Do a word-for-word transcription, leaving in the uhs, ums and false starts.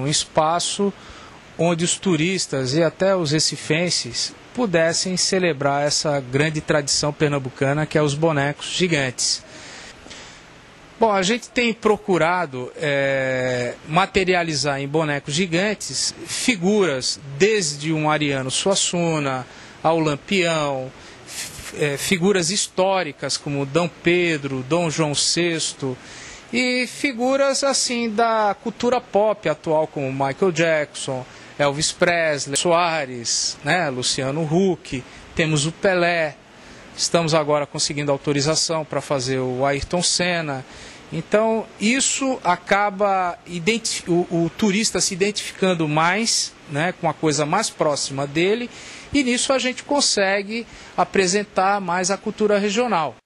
um espaço onde os turistas e até os recifenses pudessem celebrar essa grande tradição pernambucana que é os bonecos gigantes. Bom, a gente tem procurado é, materializar em bonecos gigantes figuras desde um Ariano Suassuna ao Lampião, é, figuras históricas como Dom Pedro, Dom João sexto e figuras assim da cultura pop atual como Michael Jackson, Elvis Presley, Soares, né, Luciano Huck, temos o Pelé. Estamos agora conseguindo autorização para fazer o Ayrton Senna. Então, isso acaba o, o turista se identificando mais, né, com a coisa mais próxima dele, e nisso a gente consegue apresentar mais a cultura regional.